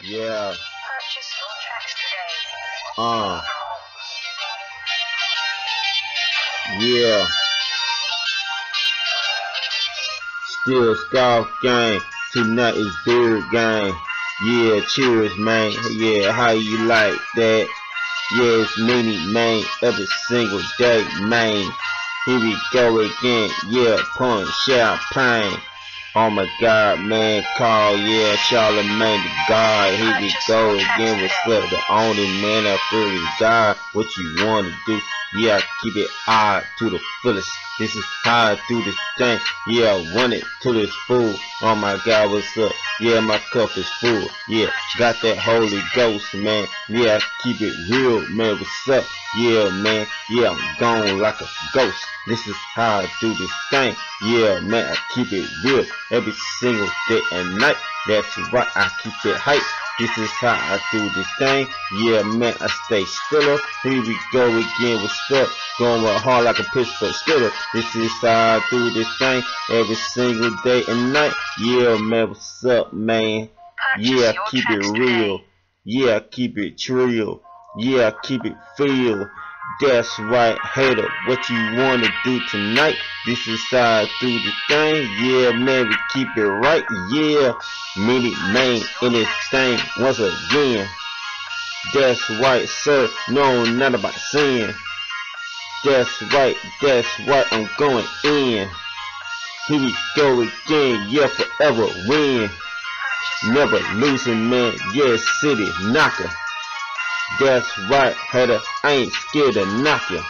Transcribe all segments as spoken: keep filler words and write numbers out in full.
Yeah. Purchase your tracks today. Uh. Yeah. Still Scoff gang. Tonight is Beard gang. Yeah, cheers, man. Yeah, how you like that? Yeah, it's many, man. Every single day, man. Here we go again. Yeah, pouring champagne. Oh my God, man, call, yeah, Charlemagne the God. Here we go again with Slip, the only man that really died. What you wanna do? Yeah, keep it odd to the fullest. This is how I do this thing. Yeah, I want it to this fool. Oh my God, what's up? Yeah, my cup is full. Yeah, got that Holy Ghost, man. Yeah, keep it real, man. What's up? Yeah, man. Yeah, I'm gone like a ghost. This is how I do this thing. Yeah, man, I keep it real every single day and night. That's right, I keep it hype. This is how I do this thing. Yeah, man, I stay stiller. Here we go again. What's up? Going hard like a Pittsburgh Steelers. This is how I do this thing every single day and night. Yeah, man, what's up, man? Yeah, I keep it real. Yeah, I keep it trill. Yeah, I keep it feel. That's right, hater. What you wanna do tonight? This is how I do the thing. Yeah, man, we keep it right. Yeah, many man in this thing once again. That's right, sir. No, not about sin. That's right, that's right. I'm going in. Here we go again. Yeah, forever win. Never losing, man. Yeah, city knocker. That's right, hater, I ain't scared to knock you.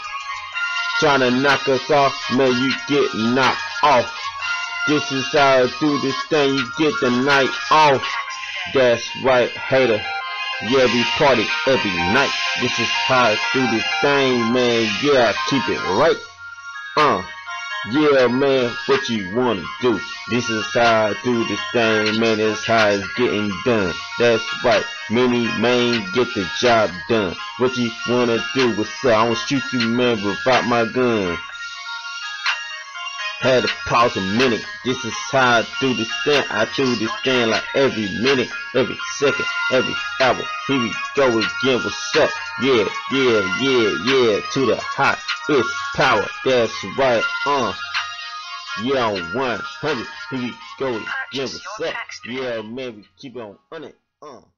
Tryna knock us off, man, you get knocked off. This is how I do this thing, you get the night off. That's right, hater. Yeah, we party every night. This is how I do this thing, man. Yeah, I keep it right. Uh. Yeah, man, what you wanna do? This is how I do this thing, man. This is how it's getting done. That's right, many man get the job done. What you wanna do? What's up? I wanna shoot you, man, without my gun. Had to pause a minute. This is how I do this thing. I do this thing like every minute, every second, every hour. Here we go again. What's up? Yeah, yeah, yeah, yeah. To the hot, it's power. That's right. Uh, yeah, on one hundred. Here we go again. What's up? Yeah, man, we keep it on it. Uh.